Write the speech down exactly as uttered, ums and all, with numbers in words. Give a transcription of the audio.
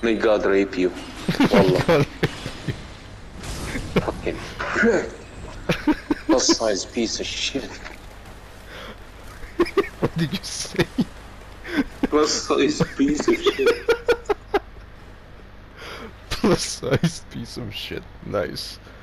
May God rape you. Wallah. Fucking plus size piece of shit. What did you say? Plus size piece of shit. Plus size piece of shit. Nice.